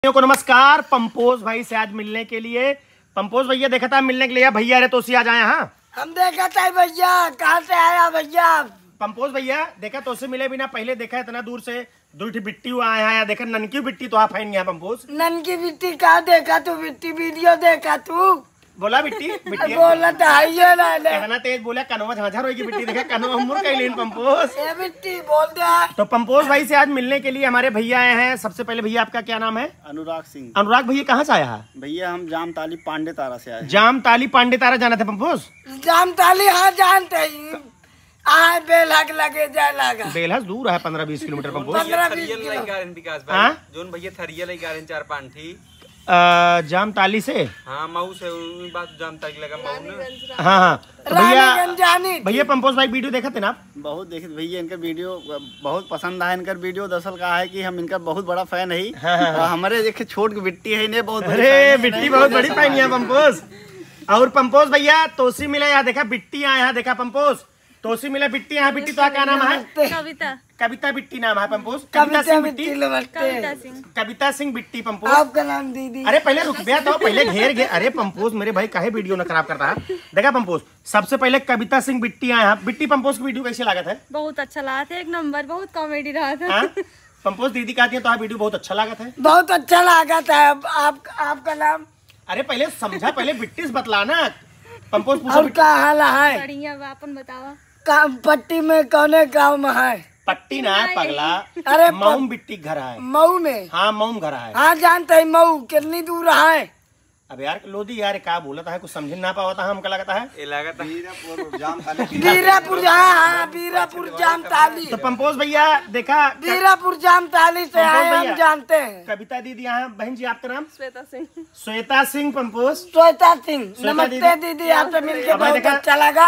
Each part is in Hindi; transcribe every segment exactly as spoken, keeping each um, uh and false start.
को नमस्कार। पंपोज भाई से आज मिलने के लिए, पंपोज भैया देखा था मिलने के लिए, भैया अरे तो आ जाए। हाँ हम देखा था भैया, कहाँ से आया भैया? पंपोज भैया देखा तो उससे मिले बिना पहले देखा इतना दूर से दूर बिट्टी हुआ आया, देखा ननकी बिट्टी तो आप है पंपोज। ननकी बिट्टी कहाँ देखा तू? बिट्टी वीडियो देखा तू? बोला बिट्टी बिट्टी बोला तो है ना, इतना तेज बोला कनवा झाझा रोई की बिट्टी देखा कनवा मुर कहीं पंपोज ये बिट्टी बोल दे। तो पंपोज भाई से आज मिलने के लिए हमारे भैया आए हैं। सबसे पहले भैया आपका क्या नाम है? अनुराग सिंह। अनुराग भैया कहाँ से आया है? भैया हम जाम ताली पांडे तारा से आए। जाम ताली पांडे तारा जाना था पंपोज? जाम ताली हाँ जानते ही आ बेलहक लगे जाए लगा। बेलहस दूर है पंद्रह बीस किलोमीटर पंपोज। पंद्रह बीस किलोमीटर हाँ जोन भैया थरिया लई गारन चार पांठी जाम ताली से। हाँ मऊ से बात जाम ताली लगा मऊ ने। हाँ हाँ तो भैया जानी भैया पंपोज भाई वीडियो देखते ना आप? बहुत देखे भैया, इनका वीडियो बहुत पसंद आया। इनका वीडियो दरअसल का है कि हम इनका बहुत बड़ा फैन है। हाँ, हाँ, हाँ। हमारे एक छोट की बिट्टी है, इन्हें बहुत अरे बिट्टी बहुत बड़ी फैन है पंपोज। और पंपोज भैया तोसी मिला यहाँ देखा बिट्टी यहाँ देखा पंपोज तोसी मिला बिट्टी यहाँ बिट्टी तो क्या नाम है? कविता कविता बिट्टी नाम है पंपोज। कविता सिंह बिट्टी बिट्टी कविता सिंह कविता सिंह बिट्टी पंपोज। आपका नाम दीदी? अरे पहले रुक गया तो पहले घेर गए। अरे पंपोज मेरे भाई काहे वीडियो ना खराब करता है। देखा पंपोज सबसे पहले कविता सिंह बिट्टी आया। बिट्टी पंपोज की वीडियो कैसे लगा था? बहुत अच्छा लगा था, एक नंबर, बहुत कॉमेडी रहा था। हाँ? पंपोज दीदी कहती है तो वीडियो बहुत अच्छा लगा था। बहुत अच्छा लगा था। आप आपका नाम? अरे पहले समझा, पहले बिट्टी से बतलाना। पंपोज और पूछो क्या हाल है? बढ़िया बा, अपन बतावा। काम पट्टी में कौने गाँव में है? पट्टी ना है पगला। अरे मऊ बिट्टी घर है। मऊ में? हाँ मऊ घर है। हाँ जानते है मऊ कितनी दूर है? अब यार लोधी यार क्या बोला था, कुछ समझ ना पावा था हमको लगता है। ये लगा था बीरापुर। हाँ हाँ बीरापुर जाम ताली। तो पंपोज भैया देखा बीरापुर जाम ताली से आए, हम जानते हैं। कविता दीदी यहाँ। बहन जी आपका नाम? श्वेता सिंह। श्वेता सिंह पंपोज। श्वेता सिंह श्वेता नमस्ते दीदी, आपसे मिलकर अब भाई बहुत देखा- अच्छा लगा।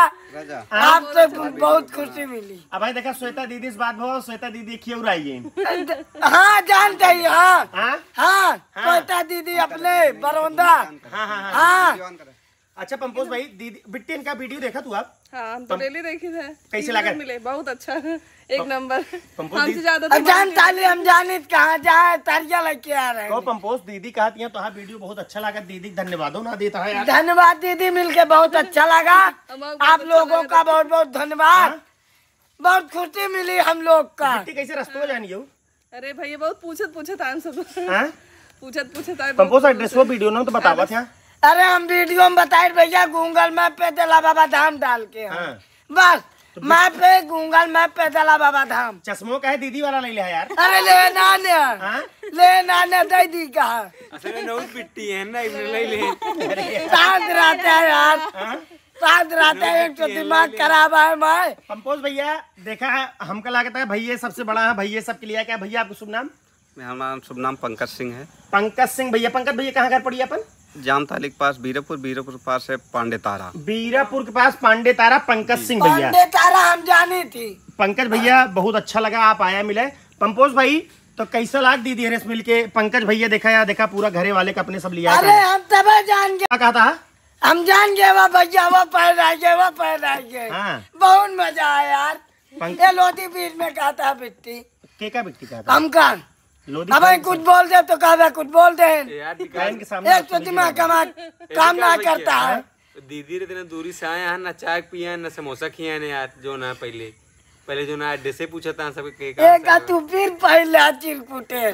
आपसे बहुत खुशी मिली। अब भाई देखा श्वेता दीदी से बात हुआ, श्वेता दीदी क्यों आई है? हाँ जानते ही। हाँ हाँ हाँ श्वेता दीदी अपने बरौंदा। हाँ हाँ हाँ। हाँ अच्छा पंपोज भाई दीदी बिट्टी इनका वीडियो देखा तू आप? हाँ हम तो डेली देखे थे। कैसे लगा? मिले बहुत अच्छा, एक नंबर। पंपोज हमसे दीदी ज्यादा अब जान ताली हम जाने कहाँ जाए, तारिया लेके आ रहे तो हैं। पंपोज दीदी कहती है तो हाँ वीडियो बहुत अच्छा लगा। दीदी धन्यवाद ना देता है यार। धन्यवाद दीदी, मिलके बहुत अच्छा लगा। आप लोगों का बहुत बहुत धन्यवाद। बहुत खुशी मिली हम लोग का। बिट्टी कैसे रस्तों जानी हो? अरे भैया बहुत पूछत पूछत आए सब, हाँ? पूछत पूछत आए। पंपोज एड्रेस वो वीडियो ना तो बतावा था। अरे हम वीडियो में बताए भैया, गूगल मैप पे दला बाबा धाम डाल के। हाँ। बस मैप पे गूगल मैप पे दला बाबा धाम। चश्मों का है दीदी वाला ले लिया यार। अरे ले नाने हाँ? ले नाने दीदी का असल में नौ बिट्टी है ना, इसलिए ले ले। साथ रहते हैं यार, हाँ? साथ रहते हैं। एक तो दिमाग खराब है मैं। पंपोज भैया देखा है हमको लगता है भैया सबसे बड़ा है, भैया सबके लिए। क्या भैया आपको शुभ नाम? हमारा शुभ नाम पंकज सिंह है। पंकज सिंह भैया। पंकज भैया कहाँ घर पड़ी अपन? जाम ताली के पास बीरापुर, बीरापुर के पास है पांडे तारा। बीरापुर के पास पांडे तारा। पंकज सिंह भैया। पांडे तारा हम जानी थी। पंकज भैया बहुत अच्छा लगा आप आया मिले। पंपोज भाई तो कैसा लाग दीदी हरेस मिल के? पंकज भैया देखा या देखा पूरा घरे वाले का अपने सब लिया। अरे हम तब जान गए, क्या कहा था? हम जान गए वो भैया, वो पहना गए, वो पहना गए। हाँ। बहुत मजा आया यार। पंक- ये लोधी बीच में कहा था बिट्टी के का बिट्टी कहा था? हम का लोधी अब कुछ बोल दे तो कहा कुछ बोल दे। बहन के सामने एक तो दिमाग कमा काम ना करता है। दीदी रे इतने दूरी से आए हैं ना, चाय पिए ना समोसा खिए ने यार। जो ना पहले पहले जो ना एड्रेस से पूछा था सब के एक तू फिर पहले चिरकुटे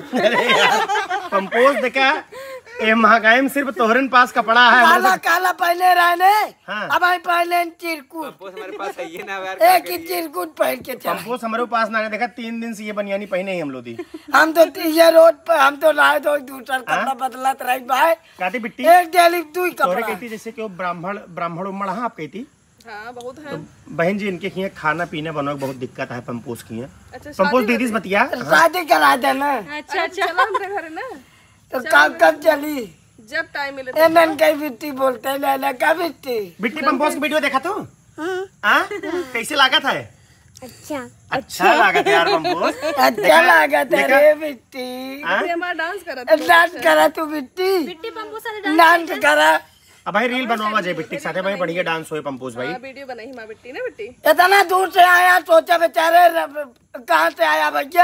पंपोज देखा ये महंगाई में सिर्फ तोहरन पास कपड़ा है। काला काला पहले रहने। हाँ। अब आई पहले चिरकुट, पंपोज हमारे पास है ये ना यार। एक ही चिरकुट पहन के चला। पंपोज हमारे पास ना देखा तीन दिन से ये बनियानी पहने ही हम लोग दी। हम तो ये रोड पर हम तो लाए दो दूसरा कपड़ा बदलत रही भाई। कहती बिट्टी एक डेली दू ही तोहरे कपड़ा। कहती जैसे कि वो ब्राह्मण ब्राह्मण उम्मड़ हाँ आप कहती। हाँ बहुत है। बहन जी इनके खिए खाना पीने बनने में बहुत दिक्कत है पंपोज की। अच्छा पंपोज दीदी से बतिया। शादी करा देना। अच्छा अच्छा। चलो हमारे घर है ना, तो कब कब चली? जब टाइम मिले ए नन कई बिट्टी बोलते लैला का बिट्टी। बिट्टी पंपोज की वीडियो देखा तो हाँ? कैसे लागत है? अच्छा अच्छा लागत है यार पंपोज। अच्छा लगा देखा? रे बिट्टी। हाँ? हमारा डांस करा डांस करा तू बिट्टी, बिट्टी पंपू सारे डांस करा। अब भाई रील बनवा जाए बिट्टी के साथ भाई बढ़िया डांस होए पंपोज भाई। वीडियो बनाई माँ बिट्टी ना बिट्टी। इतना दूर से आया, सोचा बेचारे कहाँ से आया भैया।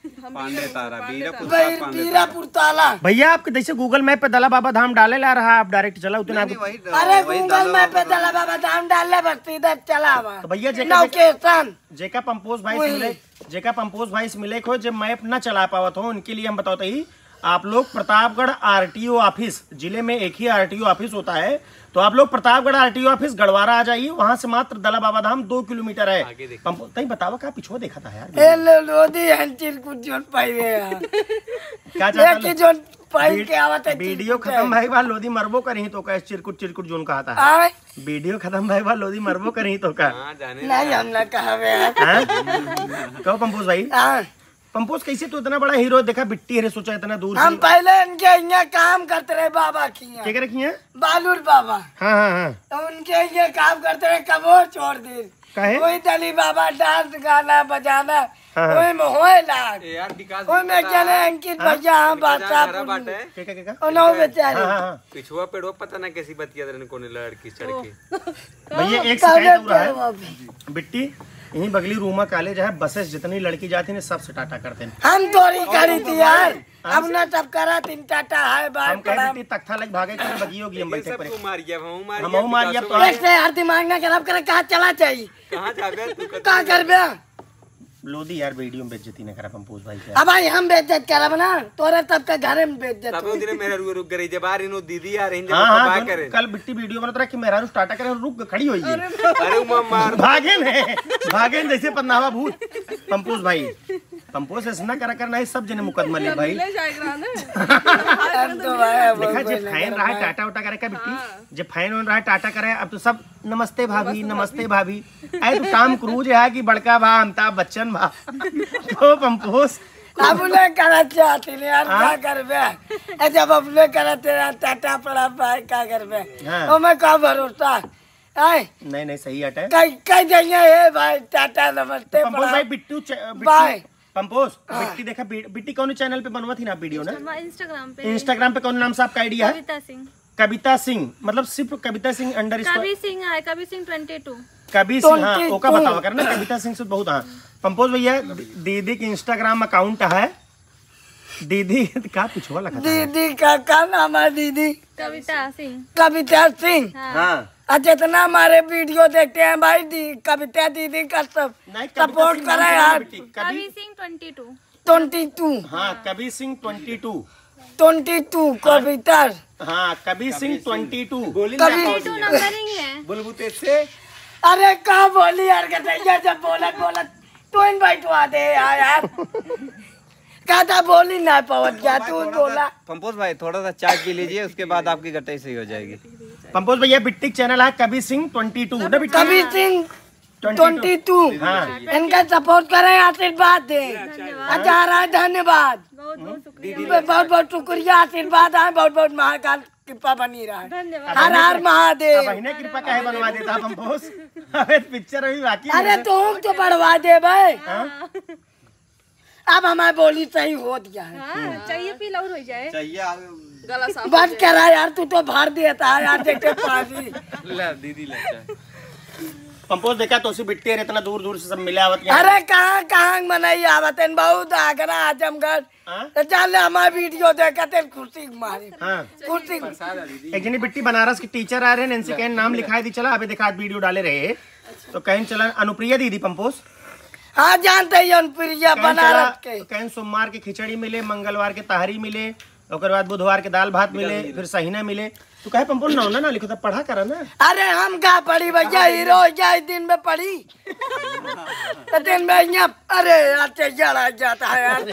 पांडे तारा बीरापुर वही पांडे बीरापुर ताला। भैया आपके जैसे गूगल मैप पे दला बाबा धाम डाले ला रहा, आप डायरेक्ट चला उतना नहीं, वही अरे वही गूगल दादा मैप पे दला बाबा धाम डालने बस सीधा चला हुआ। तो भैया जेका लोकेशन जेका पंपोज भाई से मिले जेका पंपोज भाई से मिले को जब मैप न चला पावत हो उनके लिए हम बताते ही आप लोग प्रतापगढ़ आरटीओ ऑफिस, जिले में एक ही आरटीओ ऑफिस होता है, तो आप लोग प्रतापगढ़ आरटीओ ऑफिस गढ़वारा आ जाइए, वहां से मात्र दला बाबा धाम दो किलोमीटर है। पंपो तई बतावा का पिछुआ देखा था यार ए लो लोदी हंचिर कुछ जोन पाइवे यार क्या एक चाहता ही जोन पाई के आवत है। वीडियो खत्म भाई बा लोदी मरबो करही तो का चिरकुट चिरकुट जोन कहा था। आए वीडियो खत्म भाई बा लोदी मरबो करही तो का हाँ जाने नहीं हम ना कहवे यार। हैं? कहो पंपोज भाई, हाँ, पंपोज कैसे तू इतना बड़ा हीरो देखा बिट्टी हरे सोचा इतना दूर हम से पहले इनके यहाँ काम करते रहे बाबा की यहाँ, क्या रखी है? बालूर बाबा, हाँ हाँ हाँ तो उनके ये काम करते रहे कबो छोड़ दी। काहे? वही दली बाबा डांस गाना बजाना हाँ। वही में होए लाग ए यार विकास वही में चले अंकित भैया हम बादशाह बाटे क्या क्या क्या उन्होंने बेचारे हाँ हाँ हाँ पिछुआ पेड़ो पता ना कैसी बतिया तेरे कोने लड़की चढ़ के भैया एक कबे शिकायत हो रहा पे वो है भी। बिट्टी यही बगली रूमा कॉलेज है, बसेस जितनी लड़की जाती है सब से टाटा करते हैं। हम थोड़ी करी थी यार, अब ना सब करा तीन टाटा है बार हम कहे प्रणाम। बिट्टी तख्ता लग भागे कर बगी होगी हम बैठे सब पर तू मार गया हम मार हम मार गया तो एक से यार दिमाग ना खराब करे कहाँ चला चाहिए कहां जाबे तू कहाँ कर बे लोदी यार वीडियो में बेइज्जती न करा पंपोज भाई के। अब भाई हम बेइज्जत करब ना तोरे तब के घरे में बेइज्जत तब हो। दिन मेरे रुक रुक गई जब आ रही नो दीदी आ रही जब हाँ बात हाँ करे कल बिट्टी वीडियो बना रहा कि मेरा टाटा करे रुक खड़ी हुई है अरे उमा मार भागे ने भागे जैसे पन्नावा भूत। पंपोज भाई पंपोज ऐसा ना करा करना है सब जने मुकदमा ले भाई। ले जाएगा ना हम तो भाई देखा जे फाइन रहा है टाटा उटा करे का बिट्टी जे फाइन होन रहा है टाटा करे अब तो सब नमस्ते भाभी नमस्ते भाभी आए तो टॉम क्रूज है कि बड़का भा अमिताभ बच्चन भा तो पंपोज अब उन्हें करा चाहती नहीं यार क्या कर बे जब अपने करा तेरा टाटा पड़ा भाई क्या कर बे हाँ। तो मैं का भरोसा आए नहीं नहीं सही हट है कई कई जगह है भाई टाटा नमस्ते पंपोज भाई बिट्टू च- बाय। बिट्टी पंपोज बिट्टी देखा बि- बिट्टी कौन चैनल पे बनवा थी ना आप वीडियो ना हमारे इंस्टाग्राम पे इंस्टाग्राम पे कौन नाम से आपका आइडिया है? कविता सिंह कविता सिंह मतलब सिर्फ कविता सिंह अंडर कवि सिंह है कवि सिंह ट्वेंटी टू कभी सिंह हाँ ट्वेंटी ओका टू। बतावा करना कविता सिंह से बहुत हाँ पंपोज भैया दी- दीदी की इंस्टाग्राम अकाउंट है दीदी का पिछुआ लगा था। दीदी का क्या नाम है दीदी कविता सिंह कविता सिंह हाँ अच्छा इतना हमारे वीडियो देखते हैं भाई दी कविता दीदी का सब नहीं कविता सपोर्ट सिंह करे नाम से यार Bitti, Kavi Kavi Singh twenty two twenty two हाँ Kavi Singh twenty two twenty two Kavita हाँ Kavi Singh twenty two Kavi two numbering है बुलबुते से अरे कहा बोली यार कहते जब बोलत बोलत तो इनवाइट हुआ दे यार यार कहा था बोली ना पवत क्या तू बोला पंपोज भाई थोड़ा सा चाय पी लीजिए उसके बाद आपकी गटाई सही हो जाएगी। पंपोज भैया बिट्टी चैनल है कवि सिंह ट्वेंटी टू ना बिट्टी कवि सिंह ट्वेंटी टू हाँ इनका सपोर्ट करें आशीर्वाद दे अच्छा रहा धन्यवाद बहुत बहुत शुक्रिया बहुत बहुत शुक्रिया आशीर्वाद है बहुत बहुत महाकाल कृपा बनी रहा है धन्यवाद हर हर महादेव बहने कृपा काहे बनवा देता पंपोज अबे पिक्चर अभी बाकी है। अरे तुम तो बढ़वा दे भाई अब हमारी बोली सही हो दिया है हाँ चाहिए पी लौर हो जाए चाहिए गला साफ बस करा यार तू तो भर देता है यार देखते पानी ला दीदी ले चाय। पंपोज देखा तो उसी बिट्टी इतना दूर दूर से सब मिले आवत यहाँ। अरे कहाँ कहाँ मनाई आवत है बहुत आगरा आजमगढ़ हाँ? तो चल हमारी वीडियो देखते खुशी मारे हाँ खुशी एक जनी बिट्टी बनारस की टीचर आ रहे हैं नैन्सी कहन नाम लिखाई दी चला अभी देखा आज वीडियो डाले रहे तो कहन चला अनुप्रिया दीदी पंपोज हाँ जानते ही प्रिया कहन बनारस चला- के कहन सोमवार के खिचड़ी मिले मंगलवार के ताहरी मिले ओकर बाद बुधवार के दाल भात मिले फिर सहीना मिले तो कहे पंपोज ना ना लिखो तो पढ़ा करा ना अरे हम कहा पढ़ी भैया हीरो जाए दिन में पढ़ी तो दिन में यहाँ अरे यार जड़ा जाता है यार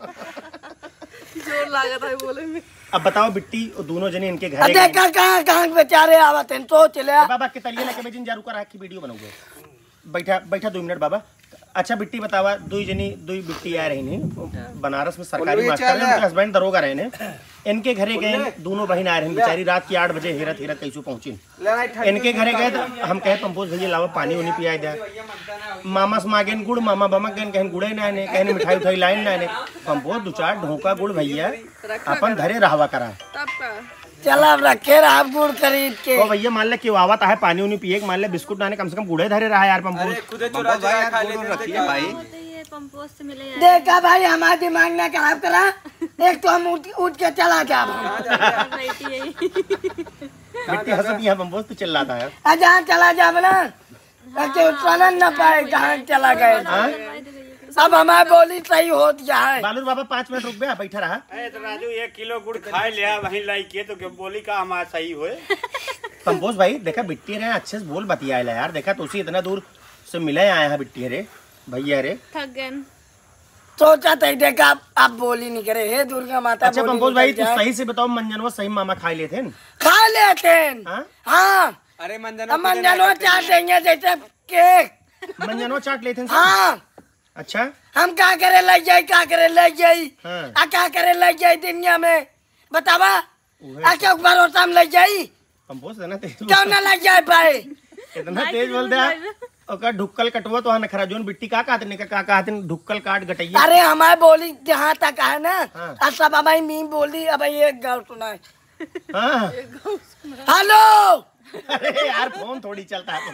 जोर लागत है बोले में अब बताओ बिट्टी और दोनों जने इनके घर अब देखा कहाँ कहाँ बेचारे आवत हैं सोच ले बाबा के तलिए लेके बेजिन जारू करा की वीडियो बनाओगे बैठा बैठा दो मिनट बाबा अच्छा बिट्टी बतावा दुई जनी दुई बिट्टी आ रही ने बनारस में सरकारी मास्टर है उनके हस्बैंड दरोगा रहे ने इनके घरे गए दोनों बहन आ रहे हैं बेचारी रात की आठ बजे हेरत हेरत कैसे पहुंची इनके घरे गए तो हम कहे पंपोज भैया लावा पानी उनी पिया दे मामा से मांगे गुड़ मामा बमा कहन कहन गुड़े ना ने कहने मिठाई उठाई लाइन ना ने पंपोज दो चार ढोका गुड़ भैया अपन धरे रहवा करा तब का चला अब रखे रहा गुड़ खरीद के तो भैया मान ले क्यों आवत है पानी उनी पिए मान ले बिस्कुट नाने कम से कम गुड़े धरे रहा यार पंपोज खुदे चुरा चुरा खा लेते रखिए भाई पंपोज से मिले यार। देखा भाई हमारा दिमाग ना खराब करा। एक तो हम उठ उठ के चला जा बैठी यही। बिट्टी हंसत यहाँ पंपोज तो चिल्ला रहा है। आ जहाँ चला जा ना ताकि चलन न पाए कहाँ चला गए। हाँ? अब हमारी बोली सही हो जाए। बालूर बाबा पाँच मिनट रुक गया, बैठा रहा। ए तो राजू एक किलो गुड़ खा लिया वहीं लाई के तो क्या बोली का हमारा सही हुए। पंपोज भाई देखा बिट्टी रे अच्छे से बोल बतिया यार। देखा तो उसी इतना दूर से मिले आए हैं बिट्टी रे भैया रे। थक गए। सोचा था देखा आप बोली नहीं करे। हे दुर्गा माता। अच्छा पंपोज भाई तू सही से बताओ, मंजनवा सही मामा खा लिए थे? खा लेते। हाँ? हाँ अरे मंजनवा मंजनवा चाट देंगे जैसे केक। मंजनवा चाट लेते हैं? हाँ अच्छा हम क्या करे लग जाये क्या करे लग जाये हाँ। आ क्या करे लग जाये दुनिया में बतावा। आ क्या भरोसा में लग जाये पंपोज है ना तेज क्यों न लग जाए पाए। इतना तेज बोल दिया। ओका ढुक्कल कटवा तो नखरा जोन बिट्टी का कहते ने का कहते ढुक्कल काट गटैया। अरे हमारे बोली जहाँ तक है ना हाँ। अब सब हमारी मी बोली। अब ये गाँव सुना है। हाँ। हेलो अरे यार फोन थोड़ी चलता है।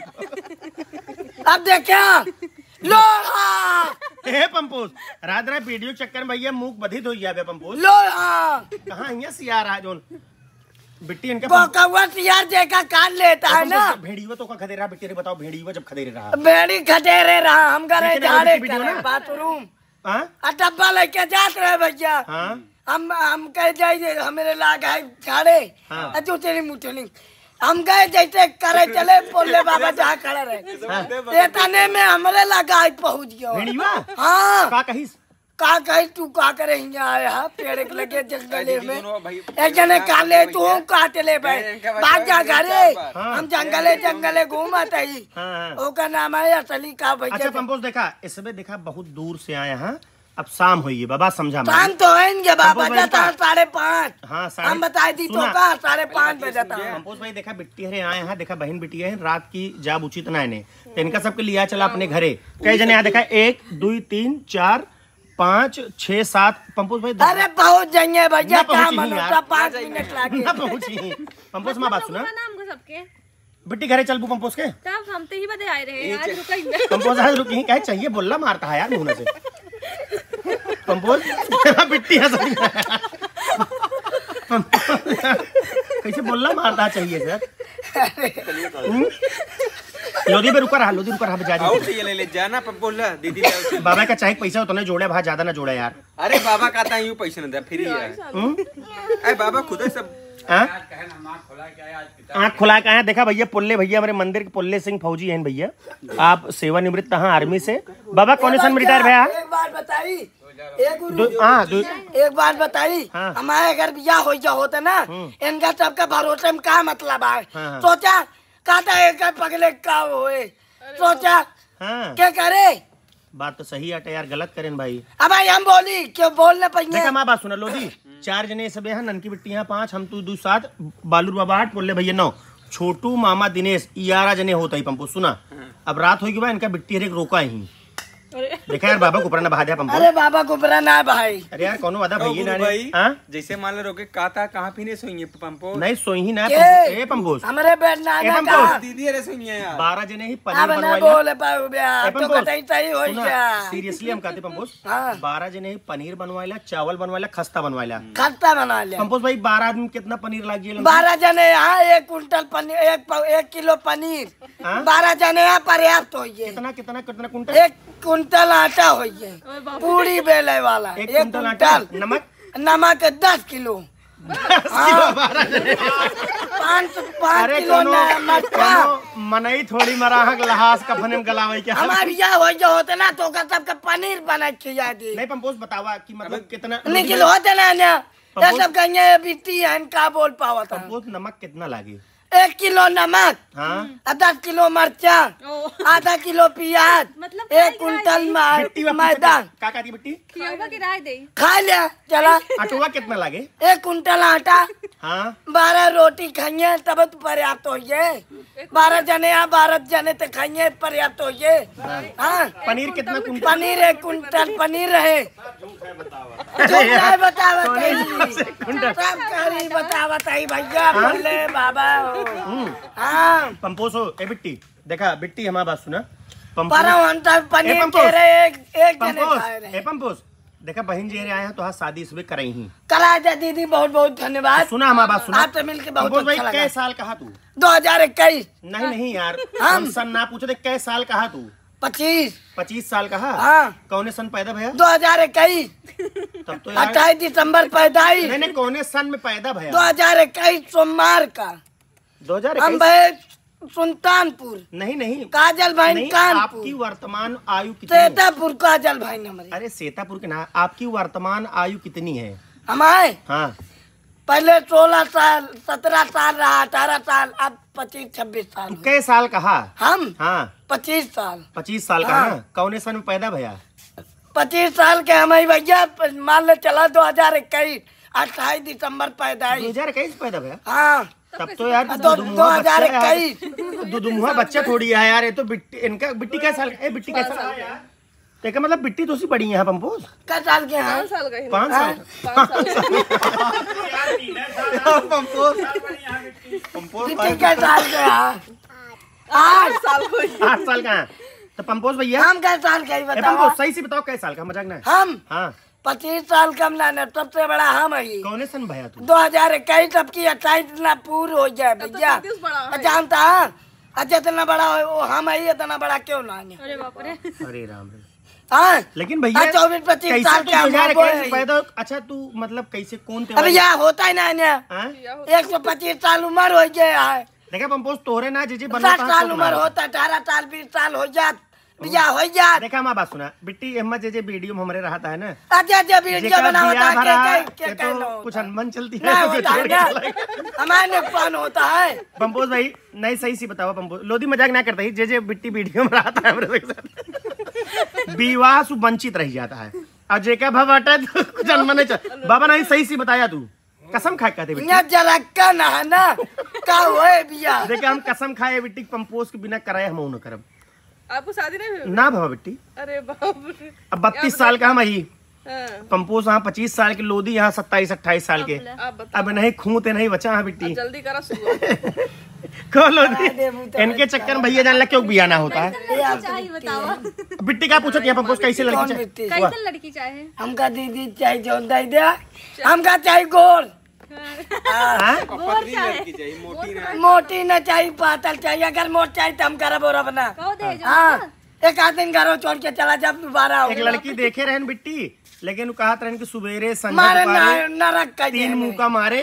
अब देखा लो हाँ हे पंपोज रात रात वीडियो चक्कर में भैया मुंह बधित हो गया पंपोज। लो हाँ कहाँ यहाँ सिया रहा जोन बिट्टी इनका कौवा यार देखा काट लेता है ना। भेड़ीवा तो का खदे रहा बिट्टी रे बताओ भेड़ीवा जब खदे रहा। बेड़ी खटेरे रहा हम करे लेकिन झाड़े अभी वीडियो ना। बाथरूम हाँ आ डब्बा लेके जाते रहे भैया। हाँ हम हम कह जाए हमें लाग है झाड़े हाँ। जूतनी मुठनी हम गए जैसे करे चले बोले बाबा जहाँ खड़े रहे तने में हमरे लगा पहुँच गया। भेड़ीवा हाँ का कही का कही तू का करे यहाँ आया पेड़ के लगे जंगले में एक जने काले तू काट ले भाई बात जा घरे। हम जंगले जंगले घूम आते ही ओका नाम है असली का भैया। अच्छा पंपोज देखा इसमें देखा बहुत दूर से आए हैं। अब शाम हुई है बाबा समझा शाम तो है बाबा जाता साढ़े पाँच। हाँ हम बताए दी तो का साढ़े पाँच बजे था। पंपोज भाई देखा बिट्टी हरे आए हैं। देखा बहन बिटिया है रात की जाब उचित ना इन्हें तो इनका सबके लिया चला अपने घरे। कई जने यहाँ देखा एक दो तीन चार पाँच छह सात। पंपोज भाई अरे पहुँच जाएंगे भैया ना क्या पहुंची मनोता पाँच मिनट लगे ना पहुंची। पंपोज माँ बात सुना नाम को सबके बिट्टी घरे चल बू पंपोज के तब हम तो ही बदे आए रहे आज रुकेंगे। पंपोज आज रुकी कहे चाहिए बोलना मारता है यार मुंह से। पंपोज बिट्टी हंस रही है। कैसे बोलना मारता चाहिए सर। लोधी पे रुका रहा लोधी रुका रहा जा और चाहिए ले ले जाना पर बोल रहा दीदी ले बाबा का चाहे पैसा उतना जोड़े भाई ज्यादा ना जोड़ा यार। अरे बाबा कहता है यूं पैसे ना दे फ्री है। अरे बाबा खुद ही सब आँख खुला के आए। देखा भैया पुल्ले भैया हमारे मंदिर के पुल्ले सिंह फौजी हैं भैया। आप सेवानिवृत्त हैं आर्मी से। बाबा कौन सन में रिटायर भैया? एक बात बताई एक हाँ एक बात बताई हाँ। हमारे अगर बिया हो जा होता ना इनका सबका भरोसे में क्या मतलब है। हाँ। सोचा कहता है पगले का होए सोचा हाँ क्या करे। बात तो सही है यार गलत करें भाई। अब भाई हम बोली क्यों बोलने पाएंगे। देखा माँ बात सुना लोधी चार जने सब हैं ननकी बिट्टी हैं पांच हम तू दू सात बालूर बाबा आठ बोले भैया नौ छोटू मामा दिनेश ग्यारह जने होता ही पंपो सुना। अब रात होगी बा इनका बिट्टी हर एक रोका ही। देखा यार बाबा कुपरा ना बहा दिया पंपो। अरे बाबा कुपरा ना भाई। अरे यार कौन वादा भैया ना भाई हाँ जैसे मान लो रोके कहता कहाँ पीने सोएंगे पंपो नहीं सोई ही ना के? पंपो। ए पंपो हमारे बेड ना ए ना पंपो। का दीदी अरे सुनिए यार बारह जने ही पनीर अब ना बनवाई बोले पाओ बे तो कतई सही हो गया। सीरियसली हम कहते पंपोस हाँ। बारह जने ही पनीर बनवाइला चावल बनवाइला खस्ता बनवाइला। खट्टा बना लिया पंपोस भाई बारह आदमी कितना पनीर लाग गया? बारह जने यहाँ एक कुंटल पनीर एक पाव- एक किलो पनीर हाँ? बारह जने यहाँ पर्याप्त हो गए। कितना कितना कितना कुंटल? एक कुंटल आटा हो गए पूरी बेले वाला एक एक कुंटल आटा कुंटल नमक नमक दस किलो पाँच पाँच अरे किलो कोनो नमक का। कोनो मनई थोड़ी मराहक लहास का फनेम गलावे क्या? हमारे बिया हो जो होते ना तो का सबका पनीर बना खिला दी नहीं पंपोस बतावा कि मतलब कितना निकल होते ना ना ये सब कहीं बिट्टी है इनका बोल पावा था। पंपोस नमक कितना लागे? एक किलो नमक हाँ आधा किलो मरचा आधा किलो प्याज मतलब एक कुंटल बिट्टी मा- मैदा का का दी बिट्टी खिलौना किराए दे। खा लिया चला अटुआ कितना लागे? एक कुंटल आटा हाँ बारह रोटी खाइए तब तो पर्याप्त हो गए। बारह जने यहाँ बारह जने तो खाइए पर्याप्त हो गए। हाँ पनीर कितना कुंटल? पनीर एक कुंटल पनीर रहे बता सब करी बता बताई भैया बोले बाबा हाँ पंपोस हो ए बिट्टी देखा बिट्टी हमारा बात सुना परमहंस पनीर के रहे एक एक जने पंपोस खाए ए रहे। पंपोस देखा बहन जी आए हैं तो हाँ शादी इसमें कराई ही करा दे दीदी, बहुत बहुत धन्यवाद। सुना हमारा बात सुना आपसे मिलके बहुत पंपोस भाई अच्छा कै लगा। साल कहा तू दो हजार इक्कीस नहीं नहीं यार हम- हम सन ना पूछे थे कै साल कहा तू पच्चीस पच्चीस साल कहा हाँ कौने सन पैदा भैया दो हजार इक्कीस तब तो यार अट्ठाईस दिसंबर पैदाइश नहीं नहीं कौने सन में पैदा दो भैया हजार इक्कीस सोमवार का। दो हजार हम इक्कीस भाई सुल्तानपुर, नहीं नहीं काजल भाई नहीं कानपुर, आपकी वर्तमान आयु कितनी है? सेतापुर काजल भाई नंबर। अरे सीतापुर के ना आपकी वर्तमान आयु कितनी है हमारे हाँ पहले सोलह साल सत्रह साल रहा, अठारह साल, अब पच्चीस छब्बीस साल तो हुए। कै साल कहा हम हाँ पच्चीस साल पच्चीस साल का हाँ। ना कौने सन में पैदा भैया पच्चीस साल के हमारी भैया मान ले चला दो हजार इक्कीस अट्ठाईस दिसंबर दो पैदाइश। हजार इक्कीस पैदा भैया हाँ तब तो यार दो दुदुमुहा दो हजार बच्चा है इक्कीस यार। दुदुमुहा बच्चा थोड़ी है यार ये तो बिट्टी इनका बिट्टी कै साल ए बिट्टी कै साल तो इसका मतलब बिट्टी तो उसी बड़ी है पंपोस कै साल के हैं? पाँच साल का ही पाँच साल पाँच साल पंपोस पंपोस बिट्टी कै साल के हैं? आठ साल को ही। आठ साल का है तो पंपोस भैया हम कै साल के ही ए, बताओ। पंपोस सही से बताओ कै साल का मजाक ना है। हम हाँ पच्चीस साल कम ना सबसे बड़ा हम ही। कौने सन भैया तू दो हजार इक्कीस अब की अट्ठाईस ना पूर्ण हो जाए तब तो भैया। छत्तीस बड़ा है। जानता है अच्छा इतना बड़ा हो वो हम ही इतना बड़ा क्यों ना है? अरे बाप रे अरे राम रे हाँ लेकिन भैया हाँ, चौबीस पच्चीस कैसे साल तू का दो हजार हम वो इक्कीस है। पैदा अच्छा तू मतलब कैसे कौन अब त्योहार यह होता ही ना है, हाँ? एक सौ पच्चीस साल उम्र हो गया है, देखा पंपोस तोरे ना जीजी बनना साठ साल उम्र होता, अठारह साल बीस साल हो जात बिया हो जात। देखा हमारा बात सुना बिट्टी अम्मा जे जे वीडियो में हमारे रहता है ना अच्छा अच्छा वीडियो जेकर बना बियाह होता भरा है है, के ये के तो कुछ अनबन चलती है ना तो होता है छोड़ के ना चला गया। हमारे नुकसान होता है। पंपोस भाई नहीं सही सी बताओ पंपोस लोधी मजाक ना करता ही जे जे बिट्टी वीडियो में रहता है हमारे साथ विवाह से वंचित रह जाता है और जेका भवाटा तो कुछ अनबन नहीं चल बाबा नहीं सही सी बताया तू कसम खा कहते बिट्टी यहाँ जरक्का ना है ना का हुए बिया। देखा हम कसम खाए बिट्टी पंपोस के बिना कराए हम न करब आपको शादी नहीं हुई? ना भवा बिट्टी अरे बाप रे। अब बत्तीस साल का हम ही हाँ, पंपोस यहाँ पच्चीस साल की लोधी यहाँ सत्ताईस अट्ठाईस साल के आप बताओ अब नहीं खूंते नहीं बचा हाँ बिट्टी जल्दी करा शुरू। को लोधी इनके चक्कर में भैया जान लग क्यों बिया ना होता है चाहिए बताओ बिट्टी क्या पूछो क्या पंपोस कैसे लड़की कौन चाहिए? बिट्टी? कैसे लड़की चाहे हमका दीदी चाहिए जो दे दे, हमका चाहिए गोर हाँ? गोर चाहे चाहिए मोटी ना मोटी न चाहिए पातल चाहिए, अगर मोट चाहिए तो हम करब और अपना। कहो दे जो हाँ एक आध दिन घरों छोड़ के चला जब दोबारा एक लड़की देखे रहन बिट्टी लेकिन वो कहा रहन कि सवेरे संझा मारे दुपहरे न- नरक का तीन मुंह का मारे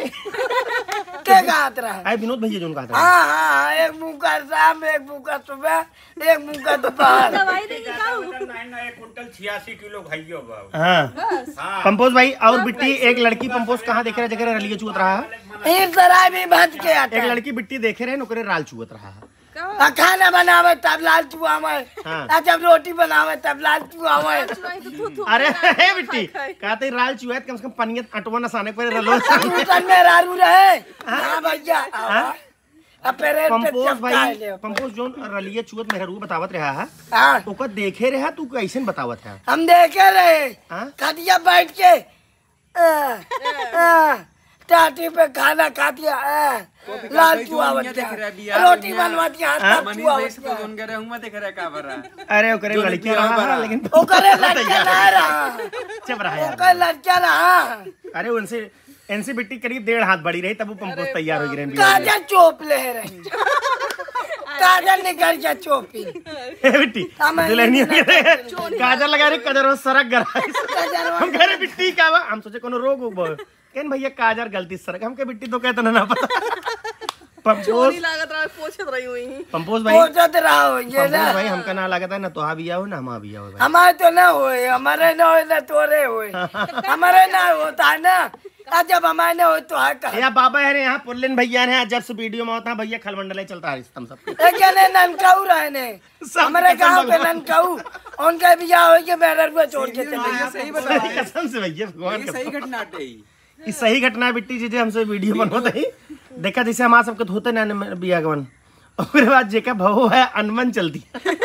के गात रहा। आए विनोद भैया जो कहा था हाँ हाँ हाँ, एक मुंह का शाम, एक मुंह का सुबह, एक मुंह का दोपहर। दवाई देगी खाओ एक कुंटल छियासी किलो खाइयो बाबू हाँ पंपोस भाई और बिट्टी एक लड़की पंपोस कहाँ देखे रहे जगह रलिए चुवत रहा है ईर सराय भी भज के एक आता लड़की बिट्टी देखे रहे ओकरे राल चुवत रहा है आ, खाना बनावे तब लाल चुआवे, हाँ। आ, जब रोटी बनावे तब लाल चुआवे। तो थू थू अरे हे बिट्टी कहते राल चुहत कम से कम पनियत अटवन आसाने पर रलो टूटन में रारू रहे। हाँ भैया आवा। अब पेरे पे पंपोस चपका भाई ले। पंपोस जो रलिए चुवत मेहरू बतावत रहा है हाँ ओकर देखे रहा तू कैसे बतावत है हम देखे रहे हाँ? खटिया बैठ के आ, आ, टाटी पे खाना खा दिया आ, लाल चुआवत रोटी बनवा दिया तब मनीष चुआवत भाई से तो जोन करे हूं दे करे का भरा अरे ओकरे लड़की रहा है लेकिन ओकरे लड़का ना रहा, चुप रहा यार ओकर लड़का रहा। अरे उनसे इनसे बिट्टी करीब डेढ़ हाथ बड़ी रही तब वो पंपोस तैयार हो गए काजल चोप ले रही, काजल निकल गया चोपी। बिट्टी दुल्हनी काजल लगा रही कजर सरक गरा हम कह रहे बिट्टी का बा हम सोचे कोनो रोग उग केन भैया काजर गलती सरक हमके बिट्टी तो कहते ना पता पंपोस चोरी लागत रहा पोछत रही हुई। पंपोस भाई पहुंचत रहा हो ये ना पंपोस भाई हमका ना लगता है ना तो भी आओ ना हम भी आओ भाई हमारे तो ना हुए, हमारे ना हुए ना तोरे हुए, हमारे ना होता है ना आज जब हमारे ना हो तो है कहा। या बाबा है यहाँ पुल्लिन भैया है जब से वीडियो में होता है भैया खलमंडल चलता है तुम सब एक जने ननकाऊ रहने हमारे गांव के ननकाऊ, उनका बियाह हो गया मेरे को छोड़ के चले गए। सही बता कसम से भैया भगवान ये का सही घटना है ये सही घटना है बिट्टी जी हमसे वीडियो बनवाते ही देखा जैसे हमारे सबके तो होते ना बिया गवन और फिर बाद जेका भव है अनबन चलती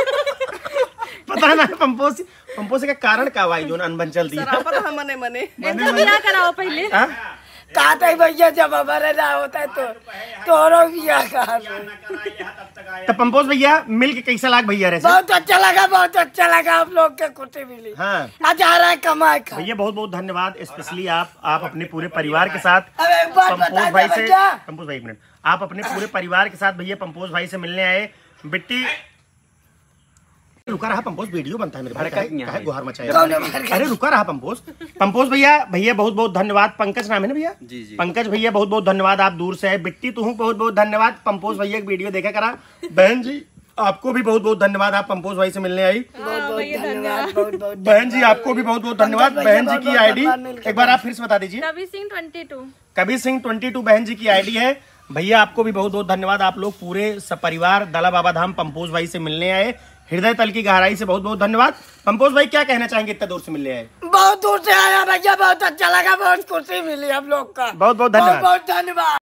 पता ना पंपोस पंपोस का कारण का भाई जो अनबन चलती है सरापत हम मने मने इनका बियाह कराओ पहले हाँ? कहते ही भैया जब हमारे ना होता है तो तोरो बिया कहा तो पंपोज भैया मिल के कैसा लाग भैया रे? बहुत अच्छा लगा, बहुत अच्छा लगा, आप लोग के खुशी मिली। हाँ आज आ रहा है कमाए खा। भैया बहुत बहुत धन्यवाद, स्पेशली आप आप अपने पूरे परिवार के साथ अब एक बात बता पंपोज दे भाई से भैया। पंपोज भाई एक मिनट, आप अपने पूरे परिवार के साथ भैया पंपोज भाई से मिलने आए। बिट्टी रुका रहा, पंपोज वीडियो बनता है मेरे भाई, काहे काहे गुहार मचाया? अरे रुका रहा पंपोज। पंपोज भैया भैया बहुत बहुत धन्यवाद। पंकज नाम है ना भैया? जी जी। पंकज भैया बहुत बहुत धन्यवाद, आप दूर से है। बिट्टी तू बहुत बहुत धन्यवाद, पंपोज भैया की वीडियो देखा करा। बहन जी आपको भी बहुत बहुत धन्यवाद, आप पंपोज भाई से मिलने आई। बहुत बहुत धन्यवाद, बहुत बहुत बहन जी आपको भी बहुत बहुत धन्यवाद। बहन जी की आईडी एक बार आप फिर से बता दीजिए। Kabir Singh twenty two Kabir Singh twenty two बहन जी की आईडी है। भैया आपको भी बहुत बहुत धन्यवाद, आप लोग पूरे सपरिवार दला बाबा धाम पंपोज भाई से मिलने आए। हृदय तल की गहराई से बहुत बहुत धन्यवाद। पंपोज भाई क्या कहना चाहेंगे, इतना दूर से मिलने आए? बहुत दूर से आया भैया, बहुत अच्छा लगा, बहुत खुशी मिली हम लोग का। बहुत बहुत धन्यवाद। बहुत धन्यवाद।